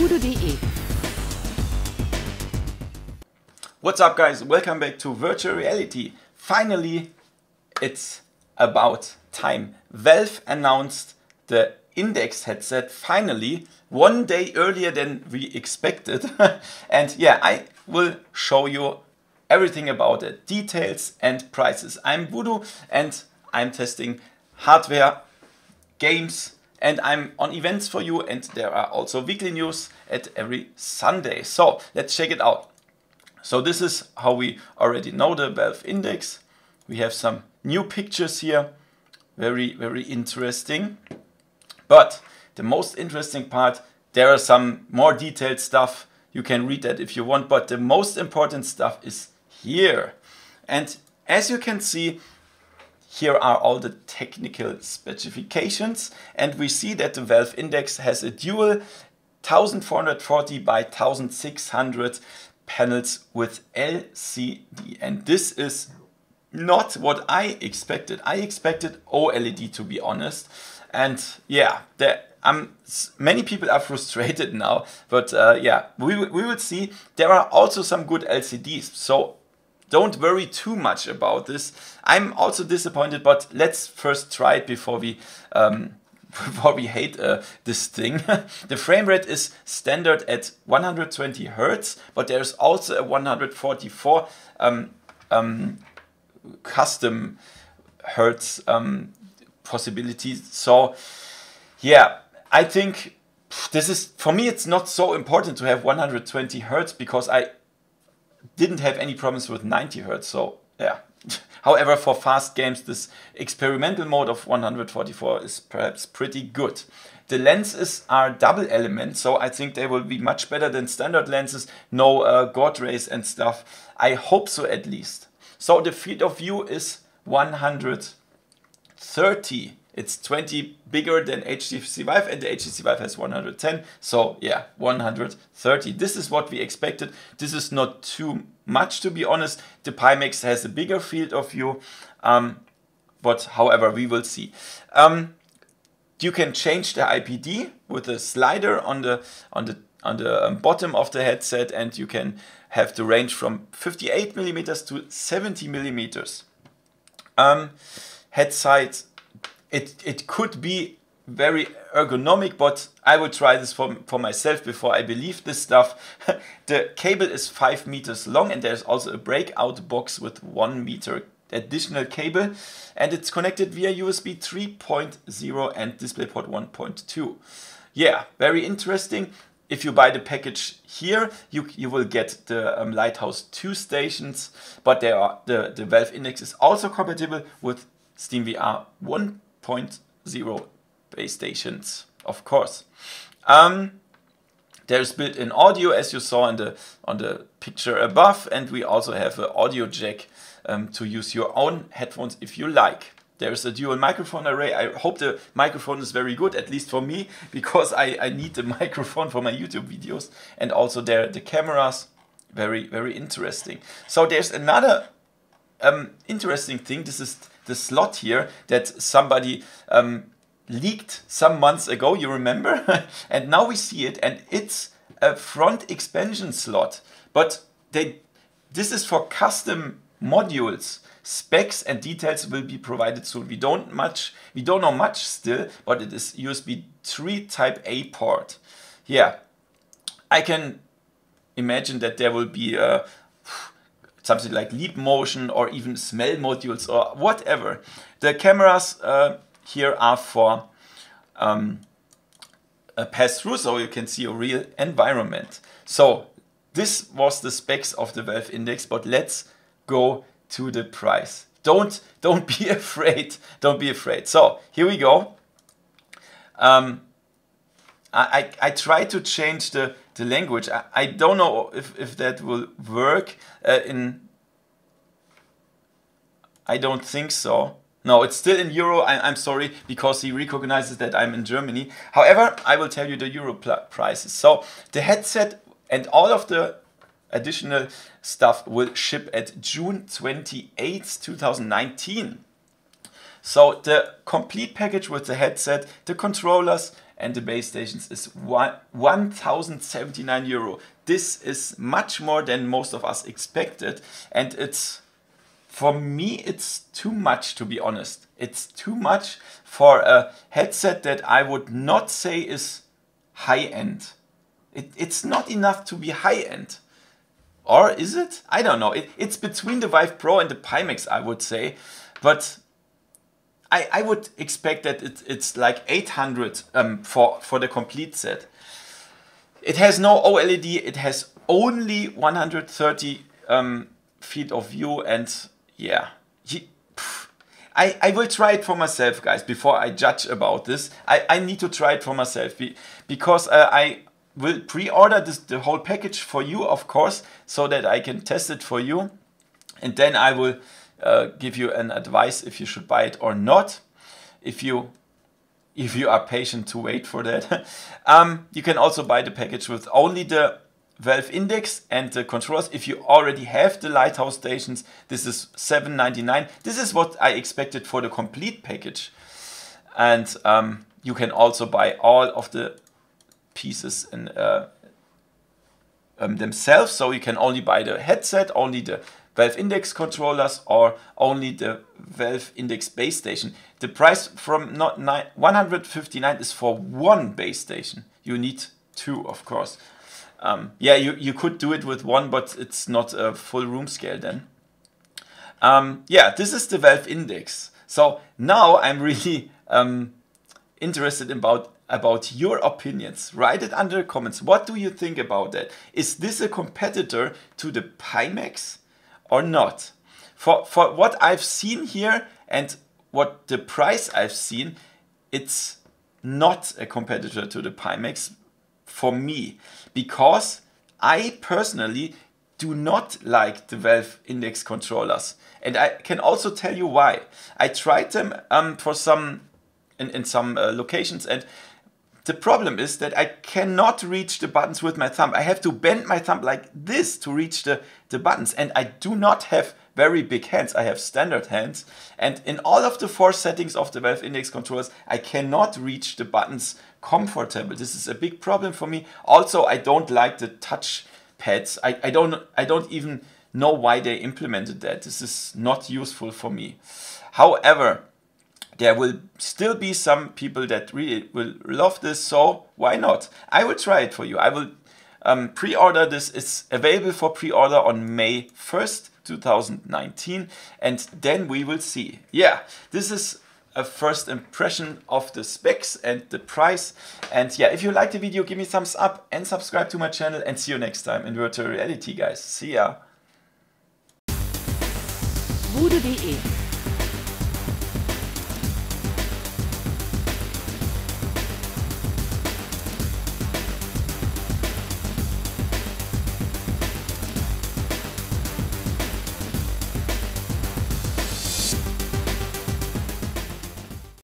voodoo.de. What's up, guys? Welcome back to Virtual Reality. Finally, it's about time. Valve announced the Index headset finally 1 day earlier than we expected. And yeah, I will show you everything about it, details and prices. I'm Voodoo and I'm testing hardware, games, and I'm on events for you, and there are also weekly news at every Sunday. So let's check it out. So this is how we already know the Valve Index. We have some new pictures here, very interesting. But the most interesting part, there are some more detailed stuff. You can read that if you want, but the most important stuff is here. And as you can see, here are all the technical specifications, and we see that the Valve Index has a dual 1440 by 1600 panels with LCD, and this is not what I expected. I expected OLED, to be honest, and yeah, many people are frustrated now, but yeah, we will see. There are also some good LCDs, so don't worry too much about this. I'm also disappointed, but let's first try it before we hate this thing. The frame rate is standard at 120 Hertz, but there's also a 144 custom Hertz possibilities. So yeah, I think this is, for me, it's not so important to have 120 Hertz because I didn't have any problems with 90 Hertz. So yeah. However, for fast games, this experimental mode of 144 is perhaps pretty good. The lenses are double element, so I think they will be much better than standard lenses. No God rays and stuff. I hope so, at least. So the field of view is 130. It's 20 bigger than HTC Vive, and the HTC Vive has 110. So yeah, 130. This is what we expected. This is not too much, to be honest. The Pimax has a bigger field of view, but however, we will see. You can change the IPD with a slider on the bottom of the headset, and you can have the range from 58 millimeters to 70 millimeters. Head size. It could be very ergonomic, but I will try this for myself before I believe this stuff. The cable is 5 meters long, and there's also a breakout box with 1 meter additional cable, and it's connected via USB 3.0 and DisplayPort 1.2. Yeah, very interesting. If you buy the package here, you will get the Lighthouse 2 stations, but the Valve Index is also compatible with SteamVR 1.0 base stations, of course. There's built-in audio, as you saw on the picture above, and we also have an audio jack to use your own headphones if you like. There's a dual microphone array. I hope the microphone is very good, at least for me, because I need the microphone for my YouTube videos. And also the cameras, very interesting. So there's another interesting thing. This is the slot here that somebody leaked some months ago, you remember? And now we see it, and it's a front expansion slot. But this is for custom modules. Specs and details will be provided soon. We don't know much still, but it is USB 3 Type A port. Yeah, I can imagine that there will be something like Leap Motion or even smell modules or whatever. The cameras here are for a pass-through, so you can see a real environment. So this was the specs of the Valve Index, but let's go to the price. Don't be afraid. Don't be afraid. So here we go. I try to change the language. I don't know if that will work. I don't think so. No, it's still in euro. I'm sorry, because he recognizes that I'm in Germany. However, I will tell you the euro prices. So the headset and all of the additional stuff will ship at June 28th, 2019. So the complete package with the headset, the controllers and the base stations is 1,079 euro. This is much more than most of us expected, and it's, for me, it's too much, to be honest. It's too much for a headset that I would not say is high-end. It's not enough to be high-end. Or is it? I don't know. It's between the Vive Pro and the Pimax, I would say. But I would expect that it's like 800 for the complete set. It has no OLED. It has only 130 field of view, and yeah. I will try it for myself, guys, before I judge about this. I need to try it for myself because I will pre-order the whole package for you, of course, so that I can test it for you. And then I will give you an advice if you should buy it or not. If you are patient to wait for that. You can also buy the package with only the Valve Index and the controllers. If you already have the Lighthouse stations, this is $7.99. This is what I expected for the complete package. And you can also buy all of the pieces in themselves. So you can only buy the headset, only the Valve Index controllers, or only the Valve Index base station. The price from 159 is for one base station. You need two, of course. Yeah, you could do it with one, but it's not a full room scale then. Yeah, this is the Valve Index. So now I'm really interested about your opinions. Write it under the comments. What do you think about that? Is this a competitor to the Pimax or not? For what I've seen here and what the price I've seen, it's not a competitor to the Pimax for me, because I personally do not like the Valve Index controllers, and I can also tell you why. I tried them for some in some locations, and the problem is that I cannot reach the buttons with my thumb. I have to bend my thumb like this to reach the buttons, and I do not have very big hands. I have standard hands, and in all of the 4 settings of the Valve Index controllers, I cannot reach the buttons comfortable. This is a big problem for me. Also, I don't like the touch pads. I don't even know why they implemented that. This is not useful for me. However, there will still be some people that really will love this, so why not? I will try it for you. I will pre-order this. It's available for pre-order on May 1st, 2019, and then we will see. Yeah, this is a first impression of the specs and the price. And yeah, if you like the video, give me a thumbs up and subscribe to my channel, and see you next time in virtual reality, guys. See ya. Voodoo.de